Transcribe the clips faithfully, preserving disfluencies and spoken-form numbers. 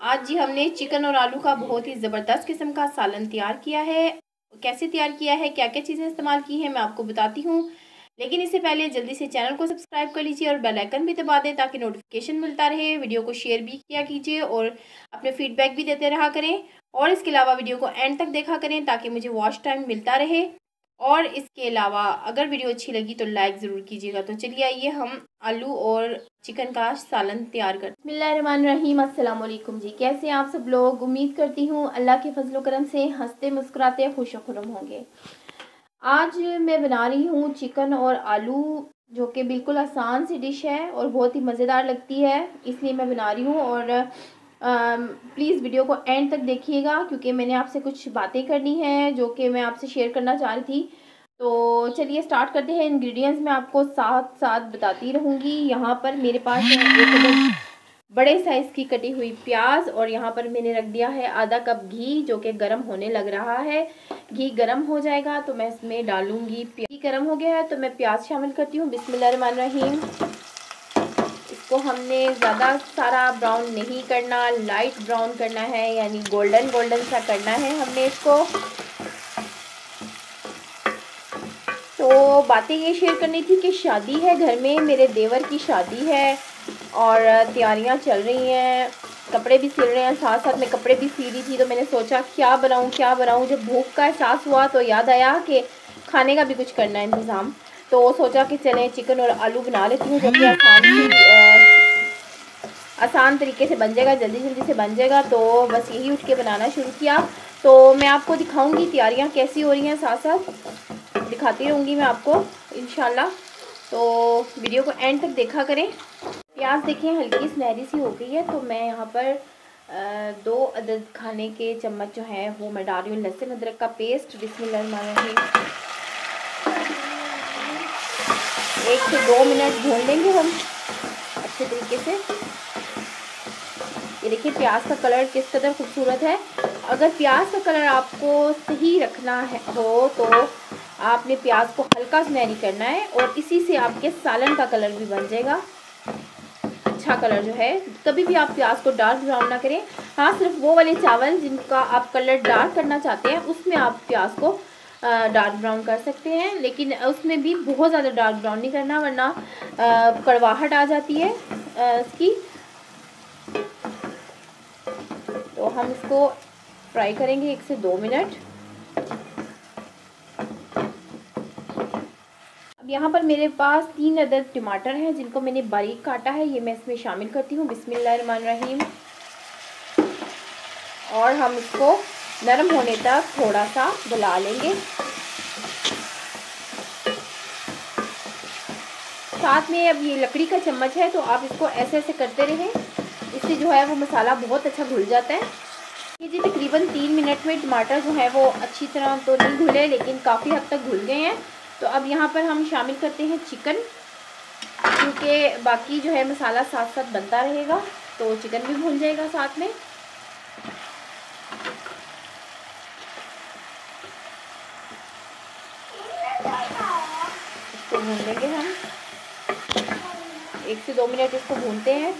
आज जी हमने चिकन और आलू का बहुत ही ज़बरदस्त किस्म का सालन तैयार किया है। कैसे तैयार किया है, क्या क्या चीज़ें इस्तेमाल की हैं, मैं आपको बताती हूँ। लेकिन इससे पहले जल्दी से चैनल को सब्सक्राइब कर लीजिए और बेल आइकन भी दबा दें ताकि नोटिफिकेशन मिलता रहे। वीडियो को शेयर भी किया कीजिए और अपने फीडबैक भी देते रहा करें। और इसके अलावा वीडियो को एंड तक देखा करें ताकि मुझे वॉच टाइम मिलता रहे। और इसके अलावा अगर वीडियो अच्छी लगी तो लाइक ज़रूर कीजिएगा। तो चलिए आइए हम आलू और चिकन का सालन तैयार करते हैं। बिस्मिल्लाहिर्रहमानिर्रहीम, अस्सलाम वालेकुम जी। कैसे हैं आप सब लोग? उम्मीद करती हूँ अल्लाह के फजल करम से हंसते मुस्कुराते खुश खुरम होंगे। आज मैं बना रही हूँ चिकन और आलू, जो कि बिल्कुल आसान सी डिश है और बहुत ही मज़ेदार लगती है, इसलिए मैं बना रही हूँ। और प्लीज़ वीडियो को एंड तक देखिएगा क्योंकि मैंने आपसे कुछ बातें करनी हैं जो कि मैं आपसे शेयर करना चाह रही थी। तो चलिए स्टार्ट करते हैं। इंग्रेडिएंट्स मैं आपको साथ साथ बताती रहूँगी। यहाँ पर मेरे पास है एक बड़े साइज़ की कटी हुई प्याज और यहाँ पर मैंने रख दिया है आधा कप घी जो कि गर्म होने लग रहा है। घी गर्म हो जाएगा तो मैं इसमें डालूँगी। घी गर्म हो गया है तो मैं प्याज शामिल करती हूँ। बिस्मिल्लाहिर्रहमानिर्रहीम। इसको हमने ज़्यादा सारा ब्राउन नहीं करना, लाइट ब्राउन करना है, यानी गोल्डन गोल्डन सा करना है हमने इसको। तो बातें ये शेयर करनी थी कि शादी है घर में, मेरे देवर की शादी है और तैयारियां चल रही हैं, कपड़े भी सिल रहे हैं, साथ साथ मैं कपड़े भी सी रही थी। तो मैंने सोचा क्या बनाऊं क्या बनाऊं। जब भूख का एहसास हुआ तो याद आया कि खाने का भी कुछ करना है इंतज़ाम। तो सोचा कि चलें चिकन और आलू बना लेती हूँ जो कि आसान आसान तरीके से बन जाएगा, जल्दी जल्दी से बन जाएगा। तो बस यही उठ के बनाना शुरू किया। तो मैं आपको दिखाऊँगी तैयारियाँ कैसी हो रही हैं, साथ साथ दिखाती रहूँगी मैं आपको इंशाल्लाह। तो वीडियो को एंड तक देखा करें। प्याज देखिए हल्की सुनहरी सी हो गई है तो मैं यहाँ पर दो अदद खाने के चम्मच जो है वो मैं डाल रही हूँ लहसुन अदरक का पेस्ट। बिस्मिल्लाहिर्रहमानिर्रहीम। एक से दो मिनट भून लेंगे हम अच्छे तरीके से। ये देखिए प्याज का कलर किस कदर खूबसूरत है। अगर प्याज का कलर आपको सही रखना है हो तो आपने प्याज को हल्का सुनहरी करना है और इसी से आपके सालन का कलर भी बन जाएगा अच्छा कलर जो है। कभी भी आप प्याज को डार्क ब्राउन ना करें। हाँ, सिर्फ वो वाले चावल जिनका आप कलर डार्क करना चाहते हैं उसमें आप प्याज को डार्क ब्राउन कर सकते हैं, लेकिन उसमें भी बहुत ज़्यादा डार्क ब्राउन नहीं करना वरना कड़वाहट आ जाती है इसकी। तो हम इसको फ्राई करेंगे एक से दो मिनट। अब यहाँ पर मेरे पास तीन अदद टमाटर हैं जिनको मैंने बारीक काटा है, ये मैं इसमें शामिल करती हूँ। बिस्मिल्लाहिर्रहमानिर्रहीम। और हम इसको नरम होने तक थोड़ा सा गला लेंगे। साथ में अब ये लकड़ी का चम्मच है तो आप इसको ऐसे ऐसे करते रहें, इससे जो है वो मसाला बहुत अच्छा घुल जाता है। ये जी तकरीबन तीन मिनट में टमाटर जो है वो अच्छी तरह तो नहीं घुले लेकिन काफ़ी हद तक घुल गए हैं। तो अब यहाँ पर हम शामिल करते हैं चिकन, क्योंकि बाकी जो है मसाला साथ साथ बनता रहेगा तो चिकन भी भून जाएगा साथ में। इसको भून लेंगे हम एक से दो मिनट, इसको भूनते हैं।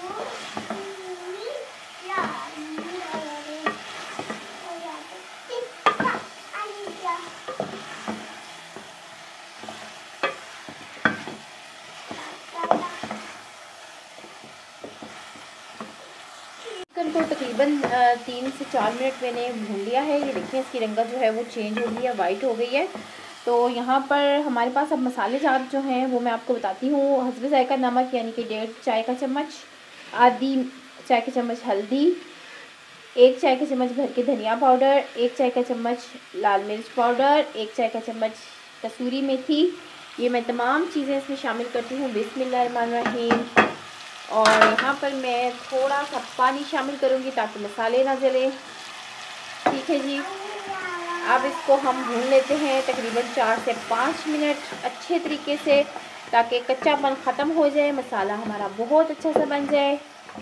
चिकन को तकरीबन तीन से चार मिनट मैंने भून लिया है। ये देखिए इसकी रंगत जो है वो चेंज हो गई है, वाइट हो गई है। तो यहाँ पर हमारे पास अब मसाले जार जो हैं वो मैं आपको बताती हूँ। हस्बे जायका नमक यानी कि डेढ़ चाय का चम्मच, आधी चाय का चम्मच हल्दी, एक चाय का चम्मच भर के धनिया पाउडर, एक चाय का चम्मच लाल मिर्च पाउडर, एक चाय का चम्मच कसूरी मेथी। ये मैं तमाम चीज़ें इसमें शामिल करती हूँ। बिस्मिल्लाहिर्रहमानिर्रहीम। और यहाँ पर मैं थोड़ा सा पानी शामिल करूँगी ताकि मसाले ना जले। ठीक है जी। अब इसको हम भून लेते हैं तकरीबन चार से पाँच मिनट अच्छे तरीके से ताकि कच्चापन ख़त्म हो जाए, मसाला हमारा बहुत अच्छा सा बन जाए।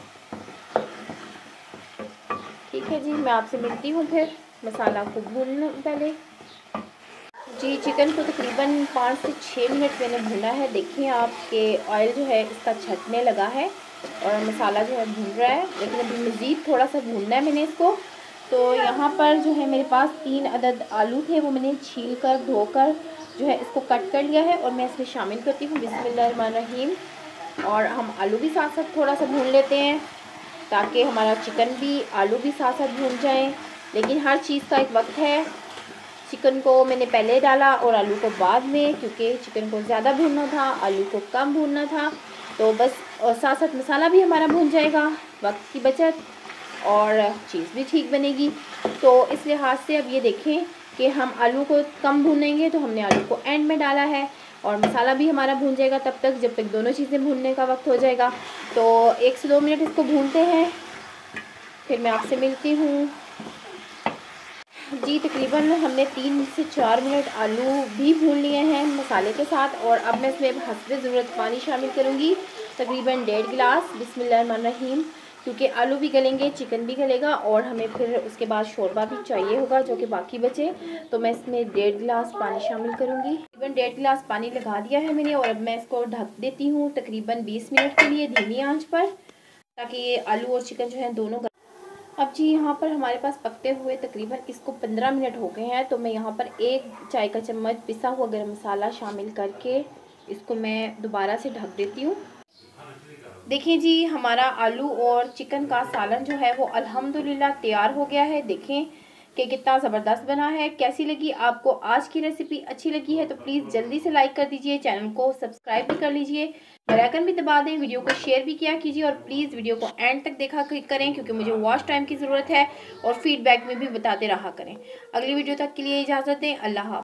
ठीक है जी, मैं आपसे मिलती हूँ फिर। मसाला को भून पहले जी। चिकन को तकरीबन पाँच से छः मिनट मैंने भुना है। देखिए आपके ऑयल जो है इसका छटने लगा है और मसाला जो है भून रहा है, लेकिन अभी मज़ीद थोड़ा सा भूनना है मैंने इसको। तो यहाँ पर जो है मेरे पास तीन अदद आलू थे, वो मैंने छील कर धोकर जो है इसको कट कर लिया है और मैं इसमें शामिल करती हूँ बिस्मिल्लाहिर्रहमानिर्रहीम। और हम आलू भी साथ साथ थोड़ा सा भून लेते हैं ताकि हमारा चिकन भी, आलू भी साथ साथ भून जाएं। लेकिन हर चीज़ का एक वक्त है। चिकन को मैंने पहले डाला और आलू को बाद में, क्योंकि चिकन को ज़्यादा भूनना था, आलू को कम भूनना था। तो बस, और साथ साथ मसाला भी हमारा भून जाएगा, वक्त की बचत और चीज़ भी ठीक बनेगी। तो इस लिहाज से अब ये देखें कि हम आलू को कम भूनेंगे, तो हमने आलू को एंड में डाला है और मसाला भी हमारा भून जाएगा तब तक, जब तक दोनों चीज़ें भूनने का वक्त हो जाएगा। तो एक से दो मिनट इसको भूनते हैं, फिर मैं आपसे मिलती हूँ। जी तकरीबन हमने तीन से चार मिनट आलू भी भून लिए हैं मसाले के साथ। और अब मैं इसमें हस्बे ज़रूरत पानी शामिल करूँगी, तकरीबन डेढ़ गिलास बिस्मिल्लाहिर्रहमानिर्रहीम, क्योंकि आलू भी गलेंगे, चिकन भी गलेगा और हमें फिर उसके बाद शोरबा भी चाहिए होगा जो कि बाकी बचे। तो मैं इसमें डेढ़ गिलास पानी शामिल करूँगी। तकरीबन डेढ़ गिलास पानी लगा दिया है मैंने और अब मैं इसको ढक देती हूँ तकरीबन बीस मिनट के लिए धीमी आंच पर, ताकि ये आलू और चिकन जो है दोनों। अब जी यहाँ पर हमारे पास पकते हुए तकरीबन इसको पंद्रह मिनट हो गए हैं। तो मैं यहाँ पर एक चाय का चम्मच पिसा हुआ गरम मसाला शामिल करके इसको मैं दोबारा से ढक देती हूँ। देखिए जी, हमारा आलू और चिकन का सालन जो है वो अल्हम्दुलिल्लाह तैयार हो गया है। देखें कि कितना ज़बरदस्त बना है। कैसी लगी आपको आज की रेसिपी? अच्छी लगी है तो प्लीज़ जल्दी से लाइक कर दीजिए, चैनल को सब्सक्राइब भी कर लीजिए, बेल आइकन भी दबा दें, वीडियो को शेयर भी किया कीजिए और प्लीज़ वीडियो को एंड तक देखा करें, क्योंकि मुझे वॉच टाइम की ज़रूरत है और फीडबैक में भी बताते रहा करें। अगली वीडियो तक के लिए इजाज़त दें। अल्लाह हाफ़िज़।